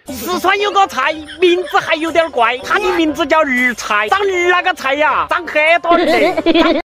四川有个菜，名字还有点怪，它的名字叫儿菜，长儿那个菜呀，长很多儿的。